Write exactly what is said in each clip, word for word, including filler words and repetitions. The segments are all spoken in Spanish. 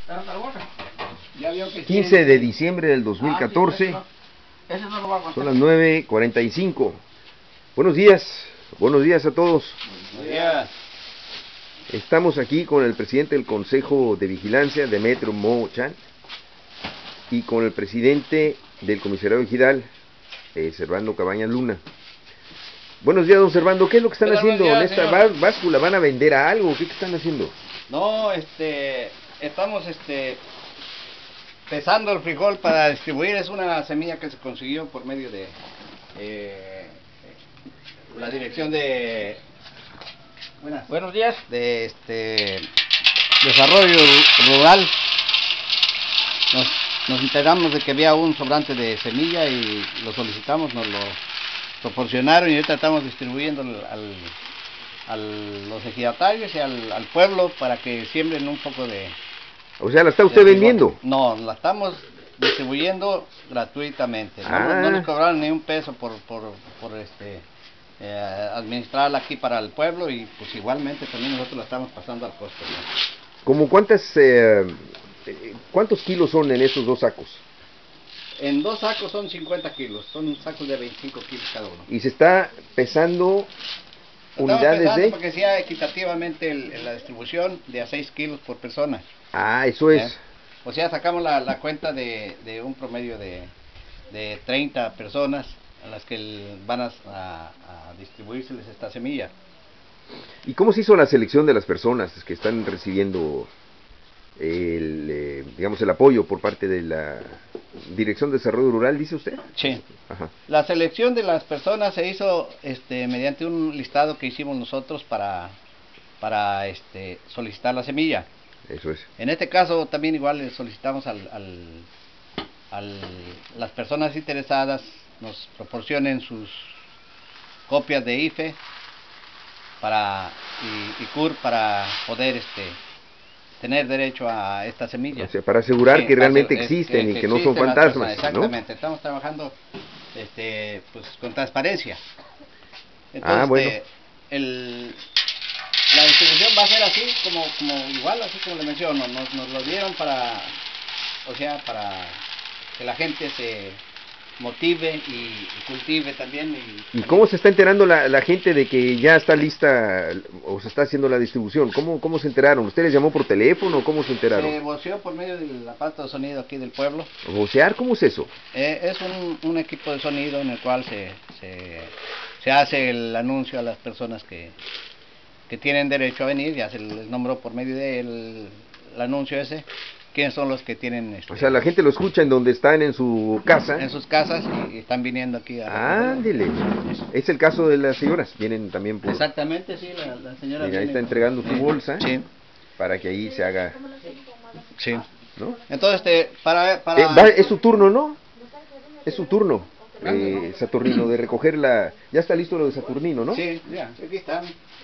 quince de diciembre del dos mil catorce, son las nueve cuarenta y cinco. Buenos días, buenos días a todos. Buenos días. Estamos aquí con el presidente del Consejo de Vigilancia, Demetrio Mo Chan, y con el presidente del Comisariado Ejidal, eh, Servando Cabañas Luna. Buenos días, don Servando. ¿Qué es lo que están Buenos haciendo días, en esta señor. báscula? ¿Van a vender a algo? ¿Qué están haciendo? No, este, estamos, este, pesando el frijol para distribuir. Es una semilla que se consiguió por medio de eh, la dirección de buenas, buenos días de este desarrollo rural. Nos, nos enteramos de que había un sobrante de semilla y lo solicitamos, nos lo proporcionaron y ahorita estamos distribuyendo al, al a los ejidatarios y al, al pueblo para que siembren un poco de... O sea, ¿la está usted vendiendo? No, la estamos distribuyendo gratuitamente. Ah. No, no nos cobraron ni un peso por, por, por este eh, administrarla aquí para el pueblo y pues igualmente también nosotros la estamos pasando al costo, ¿no? ¿Cómo cuántas, eh, cuántos kilos son en esos dos sacos? En dos sacos son cincuenta kilos, son sacos de veinticinco kilos cada uno. Y se está pesando unidades de... Para que sea equitativamente el, la distribución de a seis kilos por persona. Ah, eso es. ¿Eh? O sea, sacamos la, la cuenta de, de un promedio de, de treinta personas a las que el, van a, a, a distribuírseles esta semilla. ¿Y cómo se hizo la selección de las personas que están recibiendo el, eh, digamos, el apoyo por parte de la Dirección de Desarrollo Rural, dice usted? Sí. Ajá. La selección de las personas se hizo este, mediante un listado que hicimos nosotros para, para este, solicitar la semilla. Eso es. En este caso también igual le solicitamos al, al, al las personas interesadas nos proporcionen sus copias de I F E para, y, y C U R para poder este tener derecho a esta semilla. O sea, para asegurar sí, que realmente es, existen que, y que que no son fantasmas, personas, exactamente, ¿no? Estamos trabajando este, pues, con transparencia. Entonces, ah, bueno. este, el, la distribución va a ser así, como, como igual, así como le menciono, nos, nos lo dieron para, o sea, para que la gente se motive y, y cultive también. Y, ¿Y cómo se está enterando la, la gente de que ya está lista o se está haciendo la distribución? ¿Cómo, cómo se enteraron? ¿Usted les llamó por teléfono o cómo se enteraron? Se voceó por medio del aparato de sonido aquí del pueblo. ¿Vocear? ¿Cómo es eso? Eh, es un, un equipo de sonido en el cual se, se, se hace el anuncio a las personas que, que tienen derecho a venir, ya se les nombró por medio del el anuncio ese. ¿Quiénes son los que tienen este, o sea, la gente lo escucha en donde están en su casa. En sus casas y, y están viniendo aquí a... Ándele. Es el caso de las señoras. Vienen también por... Exactamente, sí, la, la señora... Mira, ahí está por... entregando su bolsa. Sí. Para que ahí se haga... Sí. ¿No? Entonces, este, para... para... Eh, va, es su turno, ¿no? Es su turno, eh, Saturnino, de recoger la... Ya está listo lo de Saturnino, ¿no? Sí, ya, aquí está.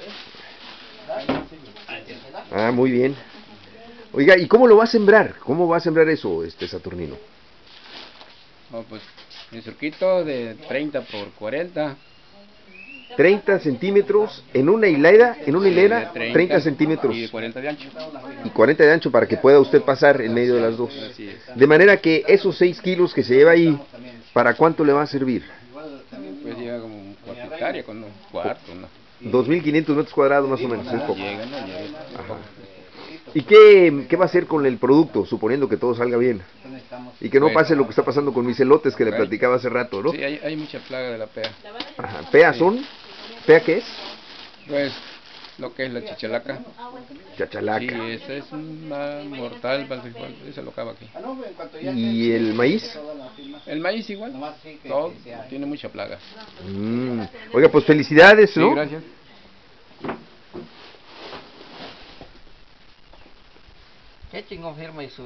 Ah, muy bien. Oiga, ¿y cómo lo va a sembrar? ¿Cómo va a sembrar eso, este Saturnino? Oh, pues, en surquito de treinta por cuarenta. treinta centímetros en una hilera, en una hilera, treinta, treinta centímetros. Y de cuarenta de ancho. Y cuarenta de ancho para que pueda usted pasar en medio de las dos. Así es. De manera que esos seis kilos que se lleva ahí, ¿para cuánto le va a servir? Pues llega como un cuarto de hectárea con un cuarto, ¿no? dos mil quinientos metros cuadrados más o menos, es poco. Llega, ¿no? Llega. Ajá. ¿Y qué, qué va a hacer con el producto, suponiendo que todo salga bien? Y que no pase lo que está pasando con mis elotes que le platicaba hace rato, ¿no? Sí, hay, hay mucha plaga de la pea. Ajá. ¿Pea son? ¿Pea qué es? Pues, lo que es la chachalaca. Chachalaca. Sí, ese es un mal mortal, ese lo acaba aquí. ¿Y el maíz? El maíz igual, todo tiene mucha plaga. Mm. Oiga, pues felicidades, ¿no? Sí, gracias. ¿Qué chingón firma y sur?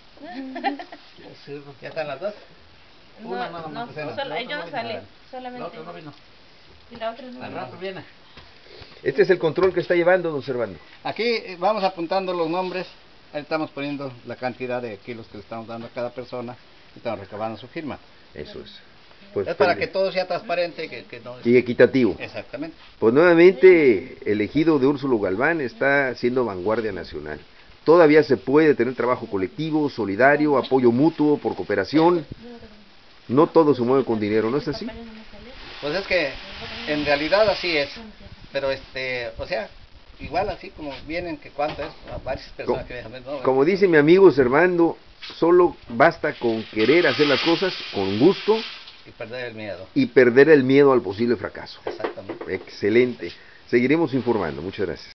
¿Ya están las dos? No, Una nada no, más. solo, ellos no sale, La solamente. otra no vino. Y la otra no Al vino. rato viene. Este es el control que está llevando, don Servando. Aquí eh, vamos apuntando los nombres, ahí estamos poniendo la cantidad de kilos que le estamos dando a cada persona y estamos recabando su firma. Eso es. Pues, es para que todo sea transparente que, que no es... y equitativo. Exactamente. Pues nuevamente el ejido de Úrsulo Galván está siendo vanguardia nacional. todavía se puede tener trabajo colectivo, solidario, apoyo mutuo, por cooperación. No todo se mueve con dinero, ¿no es así? Pues es que en realidad así es, pero este, o sea, igual así como vienen, que cuánto es, a varias personas Co- que dejan ver, ¿no? Como dice mi amigo Servando, solo basta con querer hacer las cosas con gusto Y perder el miedo, y perder el miedo al posible fracaso. exactamente. Excelente. Seguiremos informando. Muchas gracias.